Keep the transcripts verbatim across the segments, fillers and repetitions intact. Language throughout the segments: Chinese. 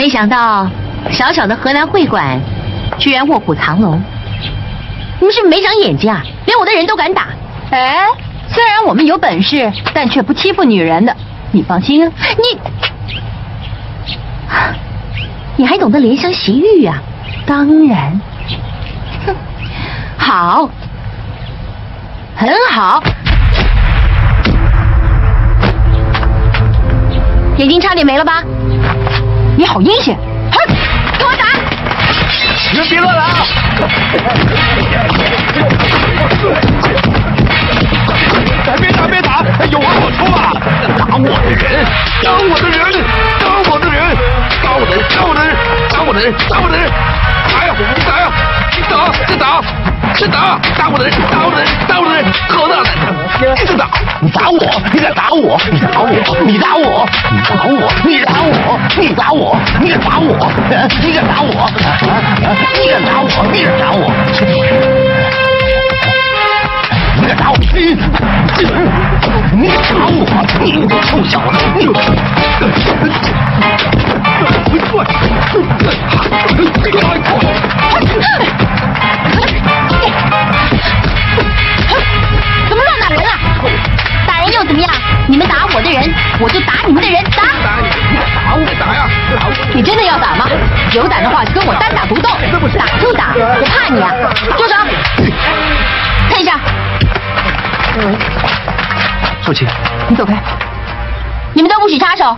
没想到小小的河南会馆，居然卧虎藏龙。你们是不是没长眼睛啊？连我的人都敢打？ 哎，虽然我们有本事，但却不欺负女人的。你放心， 你你还懂得怜香惜玉啊？ 当然。 哼，好，很好。眼睛差点没了吧？ 你好阴险！ 哼，给我打！ 你们别乱来啊！别打别打，有话好说啊！打我的人，打我的人，打我的人，打我的人，打我的人，打我的人，打我的人！打呀，你打呀，你打，再打，再打，打我的人，打我的人，打我的人，好大胆！一直打，你打我，你敢打我，你打我，你打我，你打我，你打我，你打我，你敢打我，你敢打我，你敢打我，你敢打我。你敢打我！你你敢打我！你臭小子！你怎么乱打人啊？打人又怎么样？你们打我的人，我就打你们的人。打！ 打我打呀！ 你真的要打吗？有胆的话就跟我单打独斗，打就打，我怕你啊！住手！看一下。 少卿， 你走开！ 你们都不许插手！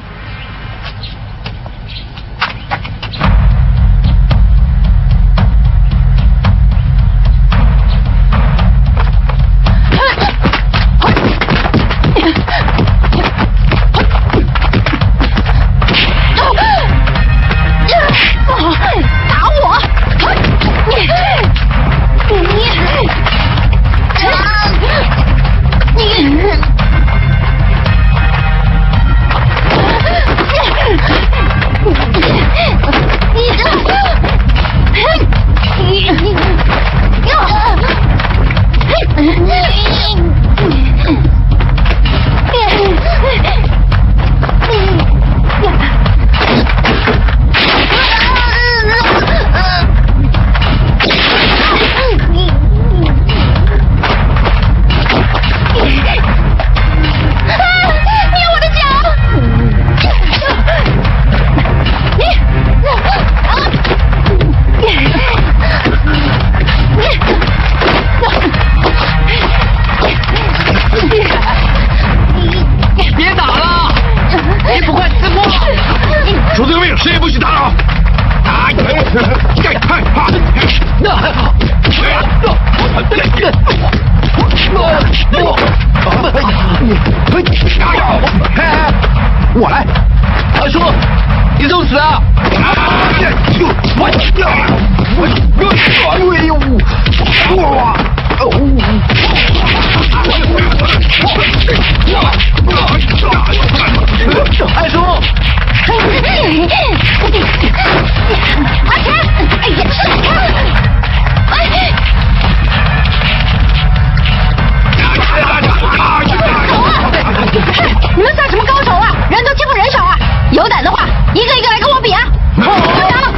打我！你你你！ 我来，二叔，你受死啊！我我哎呦，哇哦！二叔， 阿强，哎呀，你们算什么高手啊？人多欺负人少啊！有胆的话，一个一个来跟我比啊！队长，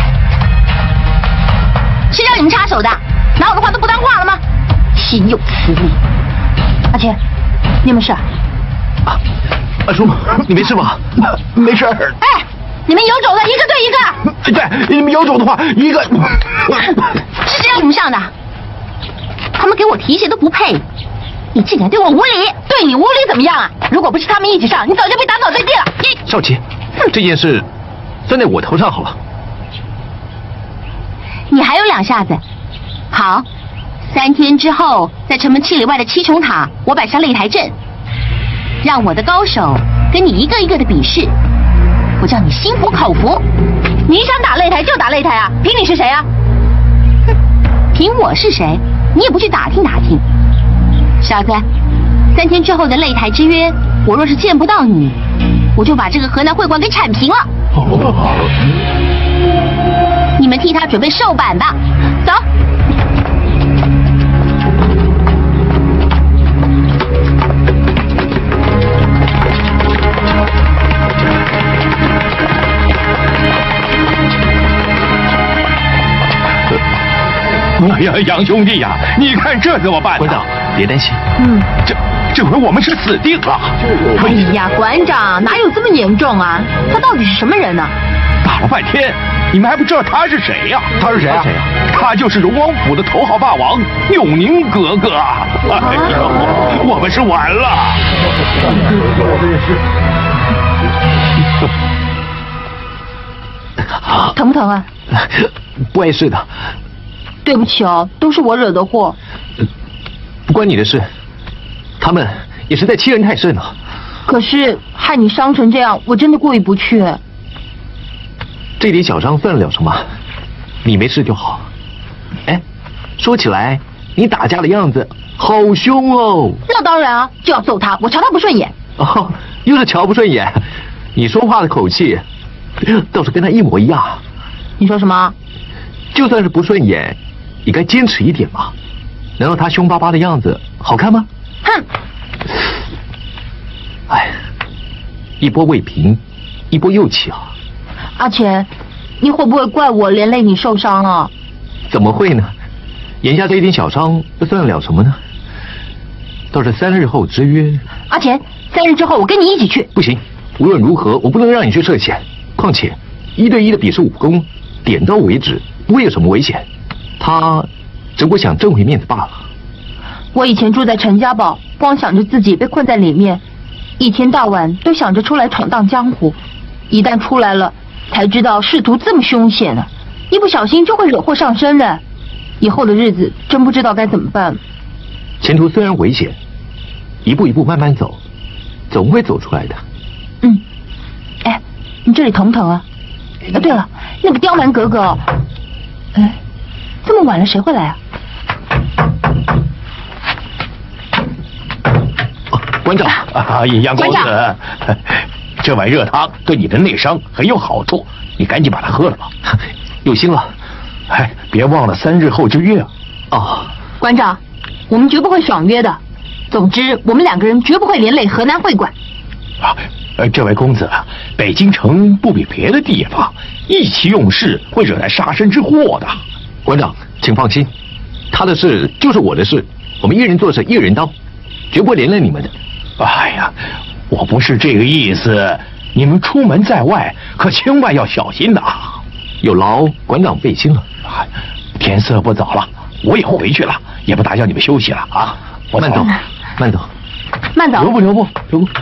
谁让你们插手的？拿我的话都不当话了吗？心有此理！阿谦，你有没有事啊？ 啊，二叔，你没事吧？没事。 哎，你们游走的一个对一个。 对，你们游走的话，一个。 是谁让你们上的？他们给我提鞋都不配。你竟敢对我无礼！对你无礼怎么样啊？如果不是他们一起上，你早就被打倒在地了。你少奇，这件事算在我头上好了。 你还有两下子。好，三天之后，在城门七里外的七重塔，我摆上擂台阵，让我的高手跟你一个一个的比试，我叫你心服口服。你想打擂台就打擂台啊？凭你是谁啊？哼，凭我是谁，你也不去打听打听。小子，三天之后的擂台之约，我若是见不到你，我就把这个河南会馆给铲平了。你们替他准备寿板吧，走。 哎呀，杨兄弟呀，你看这怎么办？馆长，别担心。 嗯， 这这回我们是死定了。 哎呀，馆长哪有这么严重啊？他到底是什么人呢？ 打了半天，你们还不知道他是谁呀？ 他是谁啊？ 他就是荣王府的头号霸王永宁格格。哎呦，我们是完了。 疼不疼啊？ 不碍事的。 对不起哦，都是我惹的祸。 不关你的事，他们也是在欺人太甚了。 可是害你伤成这样，我真的过意不去。 这点小伤算得了什么？你没事就好。哎，说起来，你打架的样子好凶哦。 那当然啊，就要揍他，我瞧他不顺眼。 哦，又是瞧不顺眼。你说话的口气倒是跟他一模一样。 你说什么？ 就算是不顺眼，也该坚持一点嘛。难道他凶巴巴的样子好看吗？ 哼！ 哎，一波未平，一波又起啊。 阿钱，你会不会怪我连累你受伤了？ 怎么会呢？眼下这一点小伤，又算得了什么呢？倒是三日后之约。 阿钱，三日之后我跟你一起去。 不行，无论如何，我不能让你去涉险。况且，一对一的比试武功，点到为止，不会有什么危险。他只不过想挣回面子罢了。 我以前住在陈家堡，光想着自己被困在里面，一天到晚都想着出来闯荡江湖。一旦出来了，才知道仕途这么凶险呢、啊，一不小心就会惹祸上身的。以后的日子真不知道该怎么办。 前途虽然危险，一步一步慢慢走，总会走出来的。 嗯，哎，你这里疼不疼啊？啊，对了，那个刁蛮格格，哎，这么晚了谁会来啊？ 哦，馆长， 啊，杨公子，这碗热汤对你的内伤很有好处，你赶紧把它喝了吧。 有心了。 哎，别忘了三日后之约啊！ 哦， 馆长，我们绝不会爽约的。总之，我们两个人绝不会连累河南会馆。 啊，呃，这位公子，北京城不比别的地方，意气用事会惹来杀身之祸的。 馆长，请放心，他的事就是我的事，我们一人做事一人当，绝不会连累你们的。 哎呀，我不是这个意思，你们出门在外可千万要小心呐。 有劳馆长费心了。 天色不早了，我也回去了，也不打搅你们休息了啊。我慢走，慢走， 慢走。 留步，留步，留步。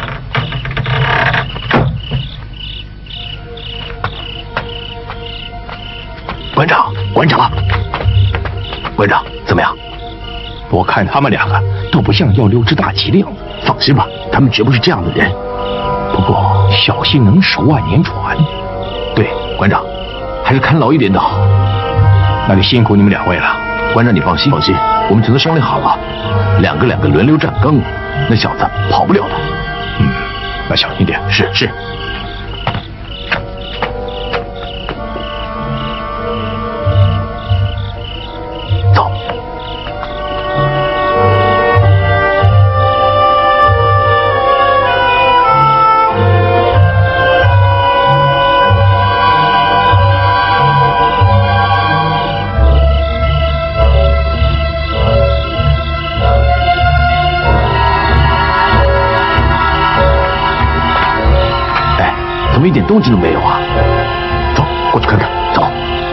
馆长，馆长，馆长，怎么样？我看他们两个都不像要溜之大吉的样子。 放心吧，他们绝不是这样的人。 不过小心能手万年船。 对，馆长，还是看牢一点的好。 那就辛苦你们两位了。 馆长，你放心，放心，我们全都商量好了，两个两个轮流站岗，那小子跑不了的。 嗯，那小心点。 是是。走。怎么一点动静都没有啊？走，过去看看。走。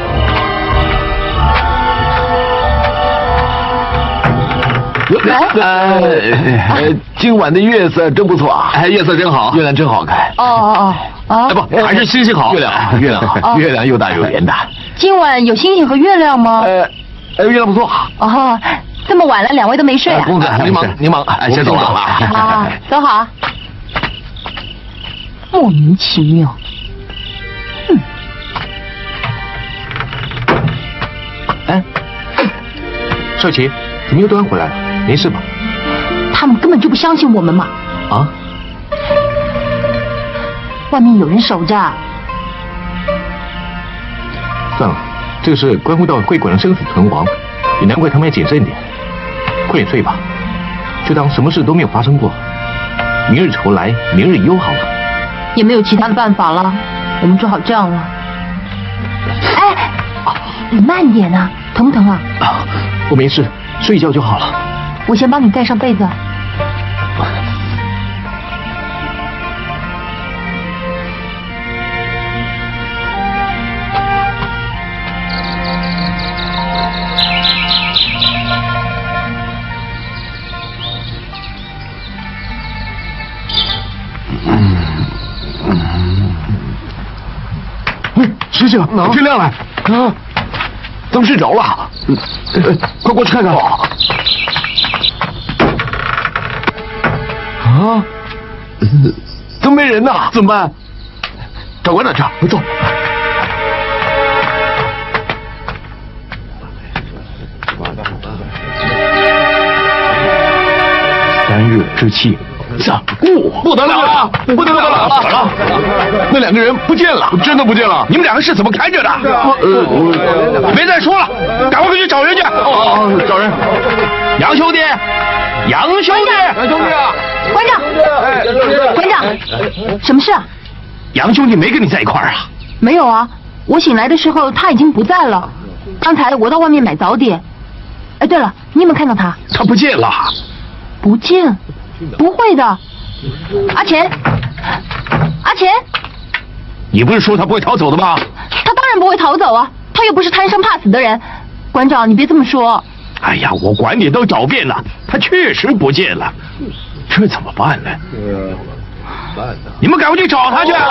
呃，今晚的月色真不错啊！哎，月色真好，月亮真好看。 哦哦哦！ 哎不，还是星星好。月亮，月亮好，月亮又大又圆的。 今晚有星星和月亮吗？ 呃，呃，月亮不错。 哦，这么晚了，两位都没睡啊？ 公子，您忙，您忙，哎，先走了。 好，走好。莫名其妙。嗯。 哎，少奇，怎么又端回来了？没事吧？ 他们根本就不相信我们嘛。 啊？ 外面有人守着。 算了，这个事关乎到会馆的生死存亡，也难怪他们要谨慎点。快点睡吧，就当什么事都没有发生过。明日愁来，明日忧好了。 也没有其他的办法了，我们只好这样了。哎，你慢点啊！ 疼不疼啊？ 啊，我没事，睡一觉就好了。 我先帮你盖上被子。 醒醒，天亮了！啊，咱们睡着了。嗯，呃，快过去看看。啊，怎么没人呢？怎么办？找馆长去，快走。 三热之气。 不，不得了了，不得了了！那两个人不见了，真的不见了！你们两个是怎么看着的？呃，别再说了，赶快回去找人去！哦，找人！杨兄弟，杨兄弟，杨兄弟啊！ 馆长，馆长，什么事啊？ 杨兄弟没跟你在一块儿啊？ 没有啊，我醒来的时候他已经不在了。刚才我到外面买早点。哎，对了，你有没有看到他？ 他不见了。 不见？不会的。阿钱，阿钱， 你不是说他不会逃走的吗？ 他当然不会逃走啊，他又不是贪生怕死的人。馆长，你别这么说。 哎呀，我管你都找遍了，他确实不见了，这怎么办呢？你们赶快去找他去！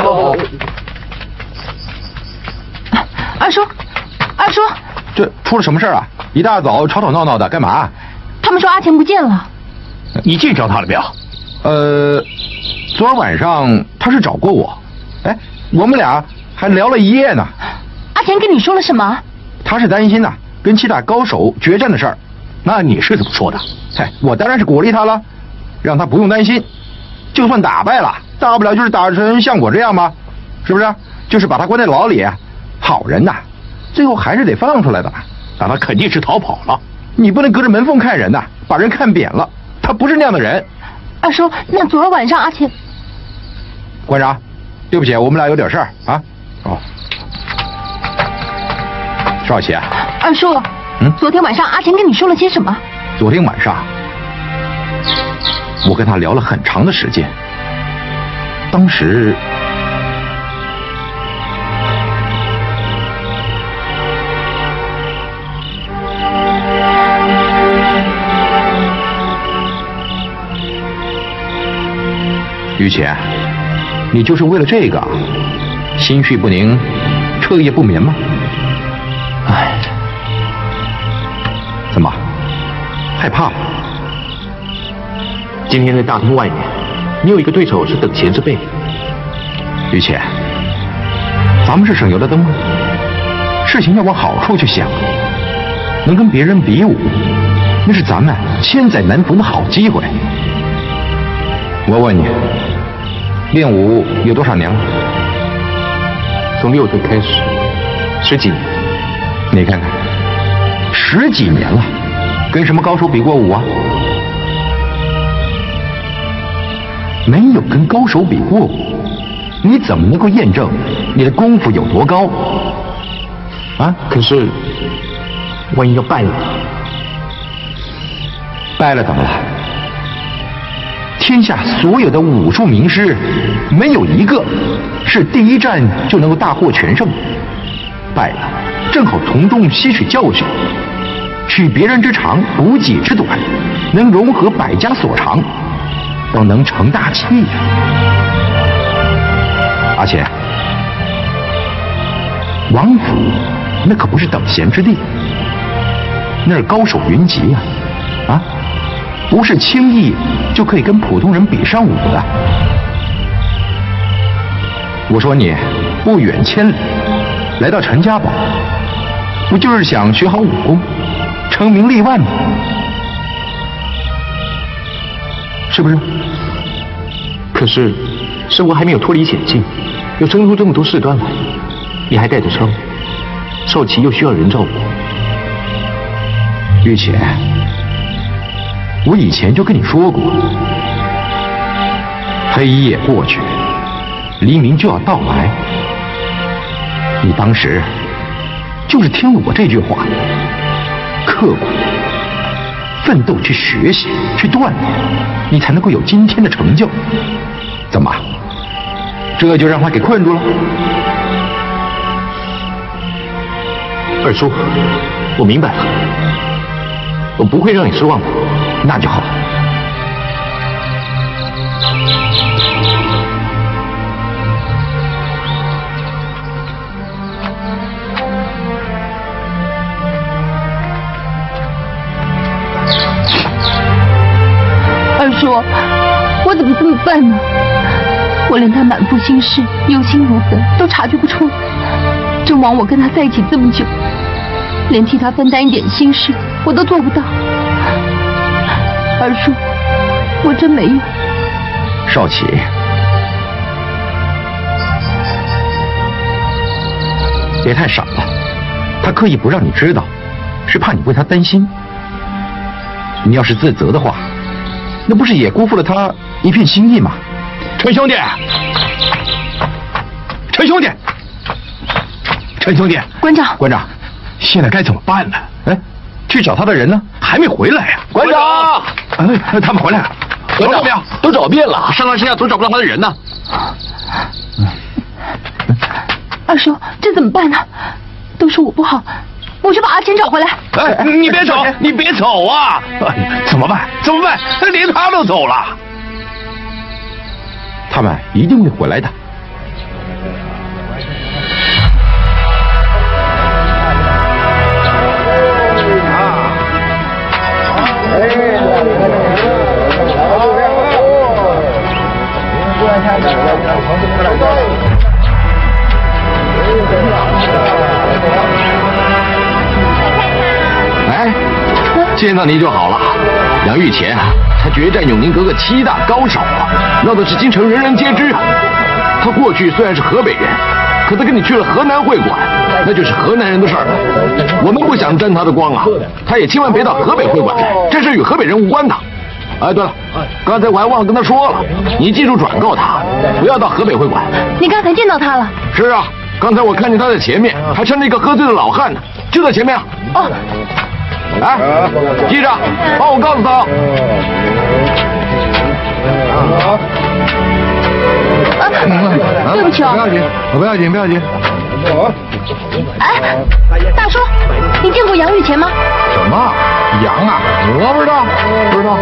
二叔，二叔， 这出了什么事啊？一大早吵吵闹闹的，干嘛？ 他们说阿钱不见了。 你见着他了没有？ 呃，昨儿晚上他是找过我，哎，我们俩还聊了一夜呢。 阿钱跟你说了什么？ 他是担心呐、啊，跟其他高手决战的事儿。 那你是怎么说的？ 嗨，我当然是鼓励他了，让他不用担心。就算打败了，大不了就是打成像我这样嘛，是不是？就是把他关在牢里，好人呐、啊，最后还是得放出来的。 那他肯定是逃跑了。 你不能隔着门缝看人呐、啊，把人看扁了。他不是那样的人。 二叔，那昨儿晚上阿钱…… 馆长，对不起，我们俩有点事儿啊。哦，少奇啊。 二叔，嗯，昨天晚上阿钱跟你说了些什么？ 昨天晚上，我跟他聊了很长的时间。当时，于谦，你就是为了这个，心绪不宁，彻夜不眠吗？ 唉， 怎么，害怕了？ 今天在大厅外面，你有一个对手是等闲之辈。 于谦，咱们是省油的灯，事情要往好处去想，能跟别人比武，那是咱们千载难逢的好机会。我问你，练武有多少年了？ 从六岁开始，十几年。 你看看，十几年了，跟什么高手比过武啊？没有跟高手比过武，你怎么能够验证你的功夫有多高？啊？ 可是，万一要败了， 败了怎么了？天下所有的武术名师，没有一个是第一战就能够大获全胜。败了，正好从中吸取教训，取别人之长，补己之短，能融合百家所长，都能成大器呀。阿钱，王府那可不是等闲之地，那是高手云集呀！啊，不是轻易就可以跟普通人比上武的。我说你不远千里来到陈家堡，不就是想学好武功，成名立万吗？是不是？ 可是生活还没有脱离险境，又生出这么多事端来，你还带着伤，少奇又需要人照顾。 玉姐，我以前就跟你说过，黑夜过去，黎明就要到来。你当时就是听了我这句话，刻苦、奋斗去学习、去锻炼，你才能够有今天的成就。怎么，这就让他给困住了？ 二叔，我明白了，我不会让你失望的。 那就好。 二叔，我怎么这么办呢？我连他满腹心事、忧心如焚都察觉不出来，正枉我跟他在一起这么久，连替他分担一点心事我都做不到。二叔，我真没有。 少奇，别太傻了，他刻意不让你知道，是怕你为他担心。你要是自责的话，那不是也辜负了他一片心意吗？陈兄弟，陈兄弟，陈兄弟， 馆长， 馆长，现在该怎么办呢？哎，去找他的人呢，还没回来呀、啊。 馆长， 哎，他们回来了， 找到没有？都找遍了，上上下下都找不到他的人呢。 二叔，这怎么办呢？都是我不好，我去把阿钱找回来。 哎，你别走，你别走啊！哎，怎么办？怎么办？连他都走了。 他们一定会回来的。 哎，见到你就好了。杨玉乾，他决战永宁阁个七大高手啊，闹的是京城人人皆知啊。他过去虽然是河北人，可他跟你去了河南会馆，那就是河南人的事儿了。我们不想沾他的光啊，他也千万别到河北会馆来，这事与河北人无关的。哎，对了，刚才我还忘了跟他说了，你记住转告他，不要到河北会馆。 你刚才见到他了？ 是啊，刚才我看见他在前面，还搀着一个喝醉的老汉呢，就在前面啊。 哦。 哎，记着，帮我告诉他。 啊，对不起哦。 不要紧，不要紧，不要紧。 哎，大叔，你见过杨玉乾吗？ 什么杨啊？我不知道，不知道。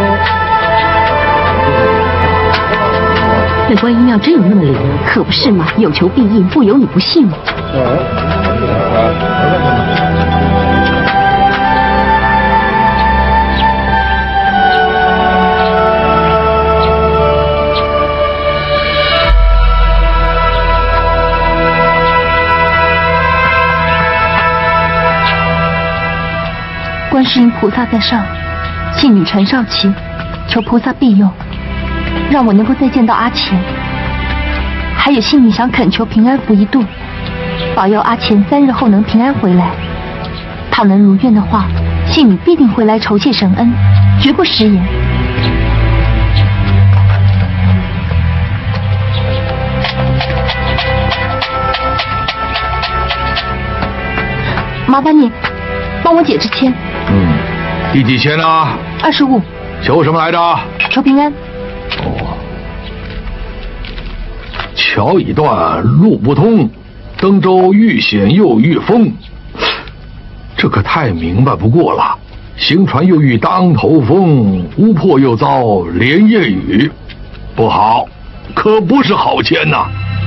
那观音庙真有那么灵？可不是嘛，有求必应，不由你不信吗？ 观世音菩萨在上，信女陈少奇，求菩萨庇佑，让我能够再见到阿钱。还有信女想恳求平安符一度，保佑阿钱三日后能平安回来。倘能如愿的话，信女必定回来酬谢神恩，绝不食言。麻烦你帮我解支签。 嗯，第几签啊？ 二十五。 求什么来着？ 求平安。 哦，桥已断，路不通，登州遇险又遇风，这可太明白不过了。行船又遇当头风，屋破又遭连夜雨，不好，可不是好签呐。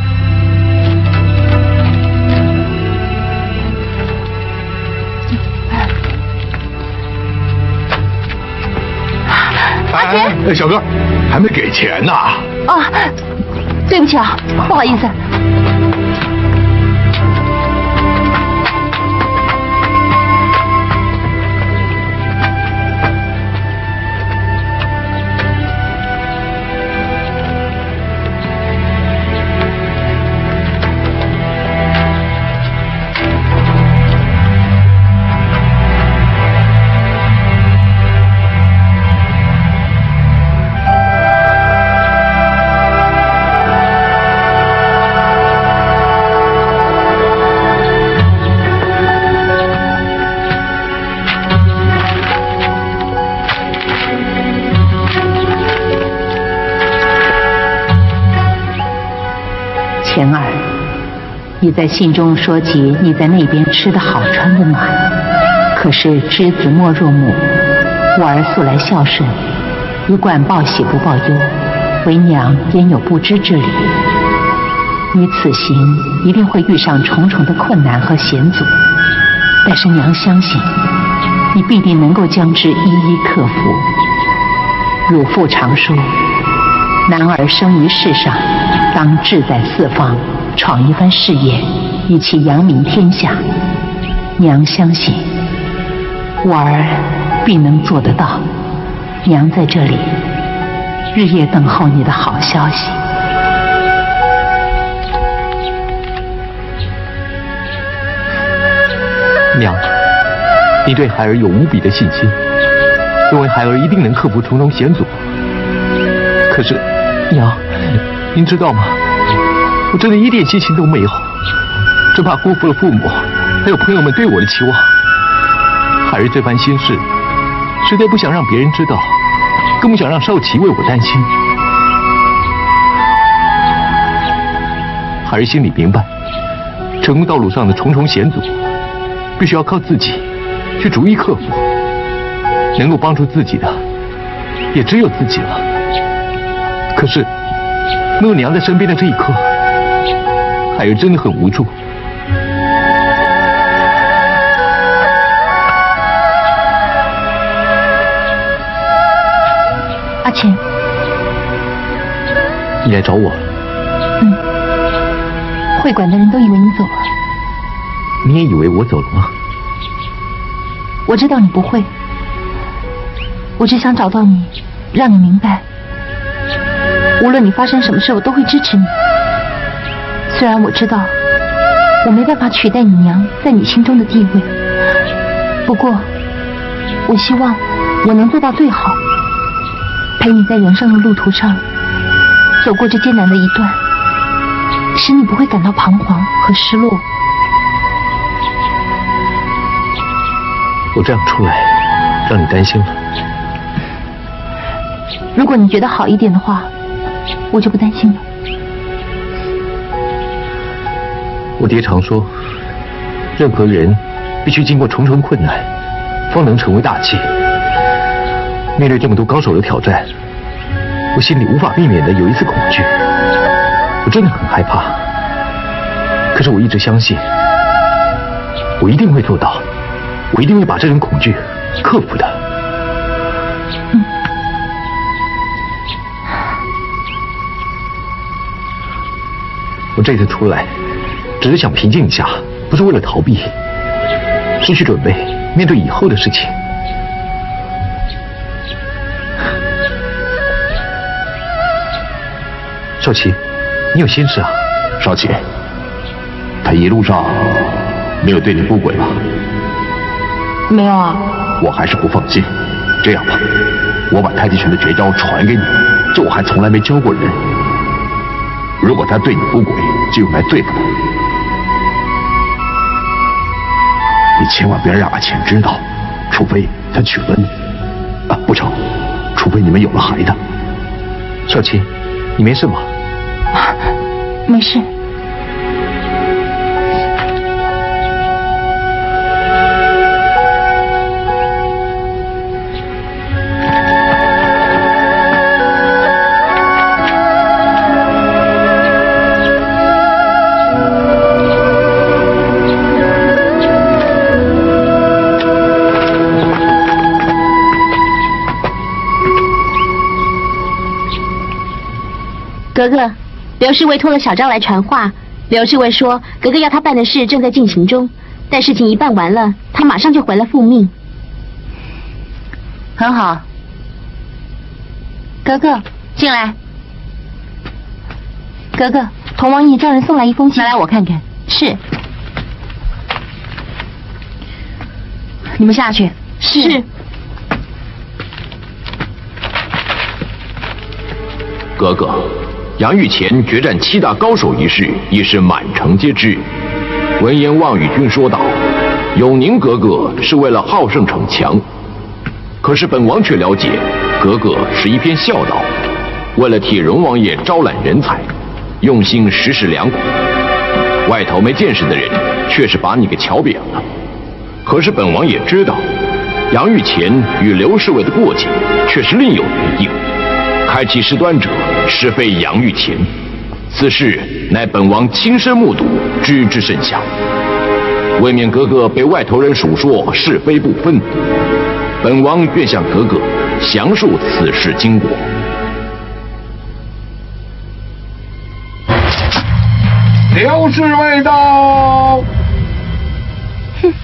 阿钱， 哎，小哥，还没给钱呢。 啊，对不起啊，不好意思。 钱儿，你在信中说及你在那边吃得好穿的暖，可是知子莫若母，我儿素来孝顺，一贯报喜不报忧，为娘焉有不知之理？你此行一定会遇上重重的困难和险阻，但是娘相信你必定能够将之一一克服。汝父常说，男儿生于世上，当志在四方，闯一番事业，以其扬名天下。娘相信我儿必能做得到。娘在这里日夜等候你的好消息。 娘，你对孩儿有无比的信心，认为孩儿一定能克服重重险阻。可是，娘，您知道吗？我真的一点信心都没有，只怕辜负了父母还有朋友们对我的期望。孩儿这番心事，实在不想让别人知道，更不想让少奇为我担心。孩儿心里明白，成功道路上的重重险阻，必须要靠自己去逐一克服。能够帮助自己的，也只有自己了。可是，没有娘在身边的这一刻，孩儿真的很无助。 阿钱， 你来找我？ 嗯，会馆的人都以为你走了。 你也以为我走了吗？ 我知道你不会，我只想找到你，让你明白，无论你发生什么事，我都会支持你。虽然我知道我没办法取代你娘在你心中的地位，不过我希望我能做到最好，陪你在人生的路途上走过这艰难的一段，使你不会感到彷徨和失落。 我这样出来，让你担心了。 如果你觉得好一点的话，我就不担心了。 我爹常说，任何人必须经过重重困难，方能成为大器。面对这么多高手的挑战，我心里无法避免的有一丝恐惧。我真的很害怕，可是我一直相信，我一定会做到。我一定会把这种恐惧克服的。 嗯。 我这次出来，只是想平静一下，不是为了逃避，是去准备面对以后的事情。少奇，你有心事啊？ 少奇，他一路上没有对你不轨吧？ 没有啊， 我还是不放心。这样吧，我把太极拳的绝招传给你，这我还从来没教过人。如果他对你不轨，就用来对付他。你千万不要让阿钱知道，除非他娶了你。啊，不成，除非你们有了孩子。 少奇，你没事吗？ 没事。 格格，刘侍卫托了小张来传话。刘侍卫说，格格要他办的事正在进行中，待事情一办完了，他马上就回来复命。 很好，格格进来。格格，童王爷叫人送来一封信， 拿来我看看。 是。 你们下去。 是。 格格。杨玉乾决战七大高手一事已是满城皆知。闻言，望与君说道：“永宁格格是为了好胜逞强，可是本王却了解，格格是一片孝道，为了替荣王爷招揽人才， 用心实施良苦。外头没见识的人，却是把你给瞧扁了。可是本王也知道，杨玉乾与刘侍卫的过节，却是另有原因。开启事端者，实非杨玉乾，此事乃本王亲身目睹，知之甚详。为免格格被外头人数说是非不分，本王愿向格格详述此事经过。 刘侍卫到。 哼，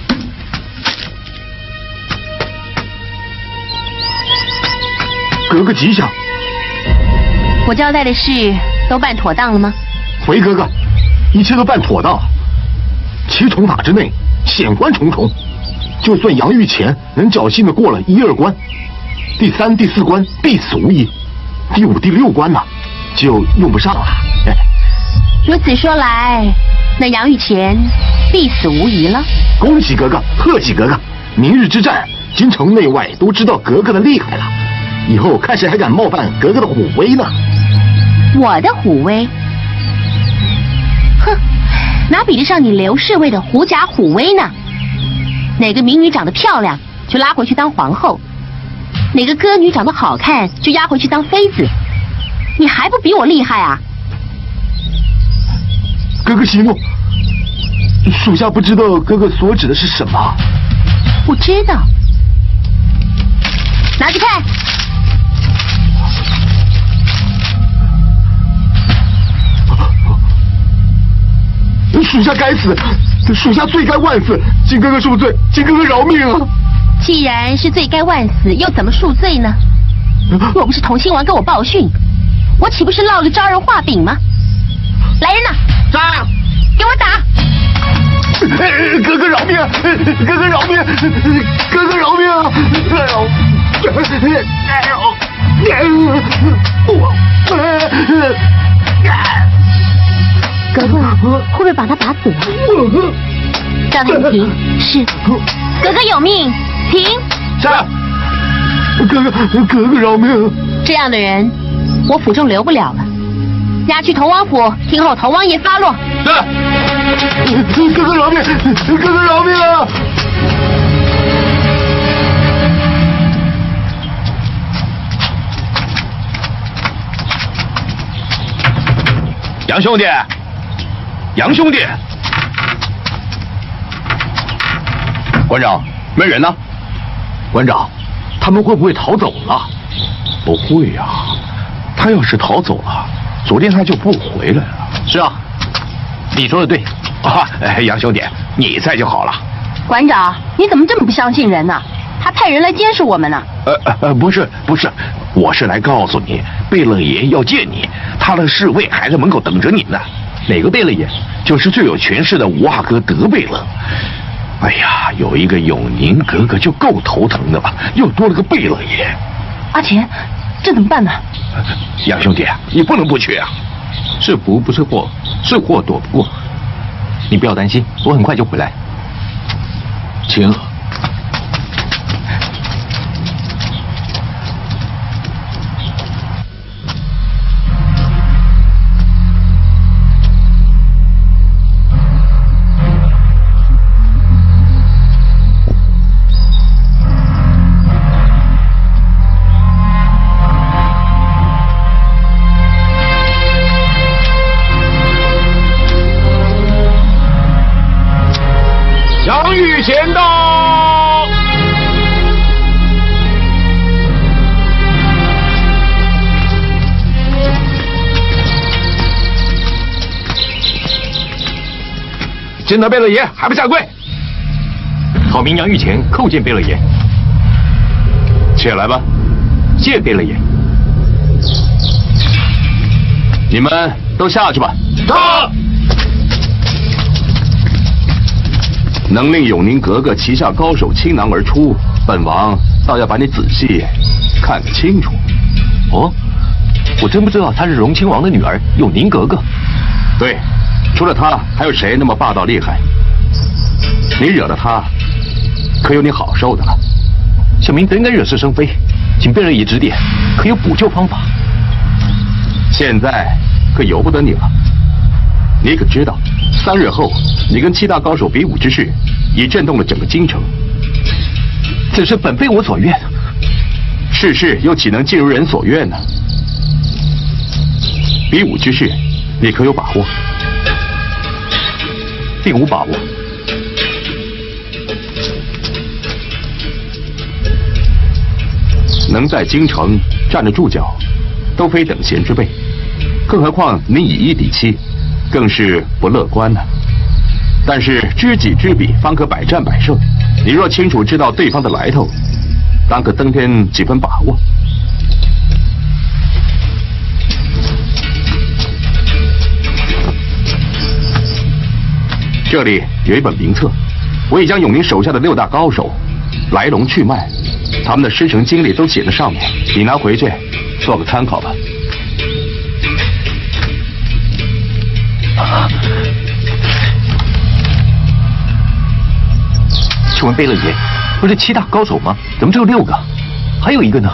格格吉祥。 我交代的事都办妥当了吗？ 回格格，一切都办妥当了。七重塔之内险关重重，就算杨玉乾能侥幸的过了一二关，第三、第四关必死无疑，第五、第六关呢，就用不上了。哎， 如此说来，那杨玉乾必死无疑了。 恭喜格格，贺喜格格！明日之战，京城内外都知道格格的厉害了，以后看谁还敢冒犯格格的虎威呢？ 我的虎威？哼！哪比得上你刘侍卫的狐假虎威呢？哪个民女长得漂亮就拉回去当皇后，哪个歌女长得好看就押回去当妃子，你还不比我厉害啊？ 格格息怒，属下不知道格格所指的是什么。 不知道，拿去看。 属下该死，属下罪该万死，请哥哥恕罪，请哥哥饶命啊！ 既然是罪该万死，又怎么恕罪呢？若不是同心丸跟我报讯，我岂不是落个招人画饼吗？来人呐！ 杀！ 给我打！ 哥哥饶命！哥哥饶命！哥哥饶命！哎呦！哎呦！我。 格格会不会把他打死了？让他停！是，格格有命，停！ 是。 哥哥，哥哥饶命！ 这样的人，我府中留不了了，押去同王府，听候同王爷发落。 是。哥哥饶命！哥哥饶命啊！ 杨兄弟。杨兄弟，馆长，没人呢。 馆长，他们会不会逃走了？ 不会呀、啊，他要是逃走了，昨天他就不回来了。 是啊，你说的对。 啊，杨兄弟，你在就好了。 馆长，你怎么这么不相信人呢？还派人来监视我们呢？ 呃呃，不是不是，我是来告诉你，贝勒爷要见你，他的侍卫还在门口等着你呢。 哪个贝勒爷？ 就是最有权势的五阿哥德贝勒。哎呀，有一个永宁格格就够头疼的了，又多了个贝勒爷。 阿钱，这怎么办呢？ 杨兄弟，你不能不去啊！ 是福不是祸，是祸躲不过。你不要担心，我很快就回来。请。 杨玉贤到。 见到贝勒爷还不下跪？好名杨玉乾叩见贝勒爷。起来吧，谢贝勒爷。你们都下去吧。 他。 能令永宁格格旗下高手倾囊而出，本王倒要把你仔细看个清楚。哦，我真不知道她是荣亲王的女儿永宁格格。对，除了她，还有谁那么霸道厉害？你惹了她，可有你好受的了。小明本该惹是生非，请贝勒爷指点，可有补救方法？现在可由不得你了。 你可知道，三日后你跟七大高手比武之事，已震动了整个京城。此事本非我所愿，世事又岂能尽如人所愿呢？比武之事，你可有把握？并无把握。能在京城站得住脚，都非等闲之辈，更何况你以一敌七，更是不乐观呢。但是知己知彼，方可百战百胜。你若清楚知道对方的来头，当可增添几分把握。这里有一本名册，我已将永宁手下的六大高手来龙去脉，他们的师承经历都写在上面，你拿回去做个参考吧。啊、请问贝勒爷，不是七大高手吗？怎么只有六个？还有一个呢？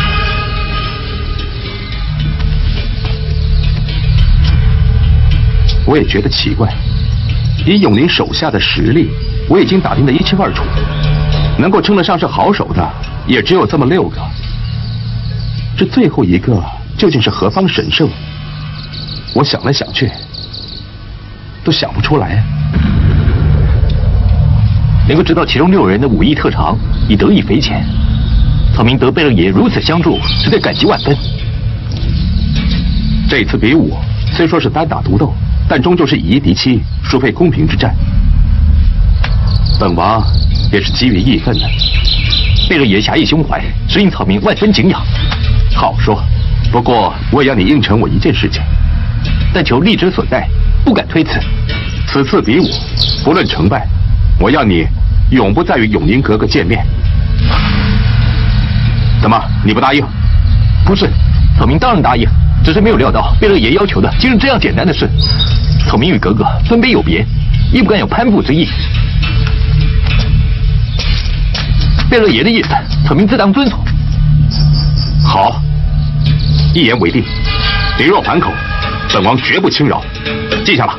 我也觉得奇怪。以永宁手下的实力，我已经打听得一清二楚，能够称得上是好手的，也只有这么六个。这最后一个究竟是何方神圣？我想来想去，都想不出来。能够知道其中六人的武艺特长，已得益匪浅。草民得贝勒爷如此相助，实在感激万分。这次比武虽说是单打独斗，但终究是以一敌七，殊非公平之战。本王也是基于义愤的。贝勒爷侠义胸怀，实令草民万分敬仰。好说，不过我也要你应承我一件事情，但求力之所在，不敢推辞。此次比武，不论成败，我要你永不再与永宁格格见面。怎么，你不答应？不是，草民当然答应。只是没有料到贝勒爷要求的竟是这样简单的事。草民与格格尊卑有别，亦不敢有攀附之意。贝勒爷的意思，草民自当遵从。好，一言为定。你若反口，本王绝不轻饶。记下了。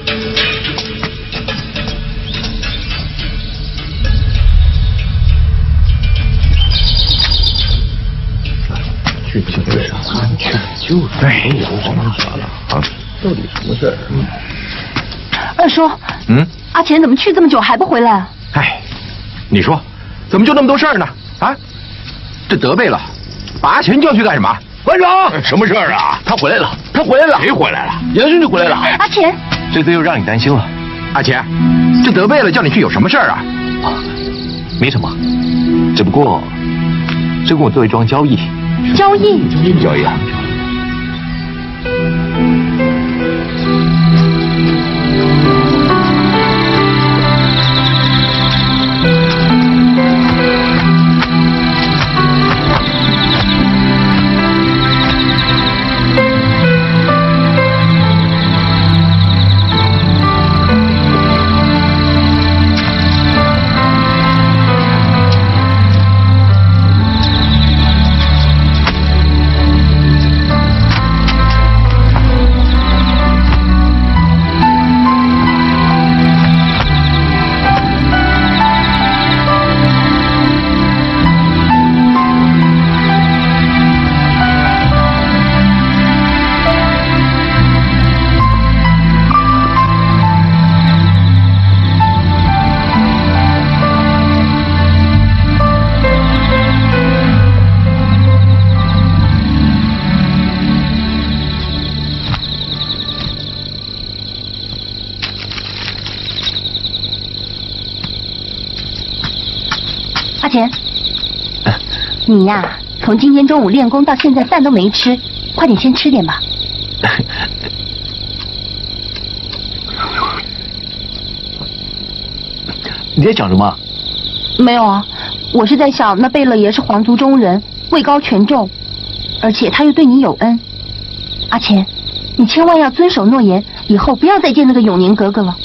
去去去，去就没有什么了啊？到底什么事儿？嗯， 二叔， 嗯， 阿钱怎么去这么久还不回来？ 哎，你说，怎么就那么多事儿呢？啊，这得贝了，把阿钱叫去干什么？馆长， 什么事儿啊？ 他回来了，他回来了， 谁回来了？ 严兄就回来了。 阿钱， 这次又让你担心了。 阿钱，这得贝了叫你去有什么事儿啊？ 啊，没什么，只不过这跟我做一桩交易。 交易？ 交易啊！ 阿钱，你呀，从今天中午练功到现在饭都没吃，快点先吃点吧。 你在想什么？ 没有啊，我是在想，那贝勒爷是皇族中人，位高权重，而且他又对你有恩。阿钱，你千万要遵守诺言，以后不要再见那个永宁格格了。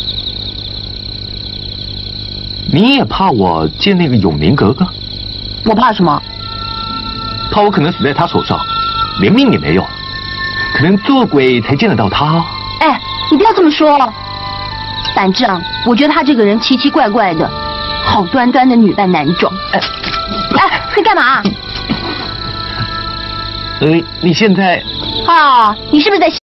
你也怕我见那个永宁格格？ 我怕什么？ 怕我可能死在他手上，连命也没有，可能做鬼才见得到他。 哎， 你不要这么说。反正我觉得他这个人奇奇怪怪的，好端端的女扮男装。哎，哎，你干嘛？ 呃，你现在啊，你是不是在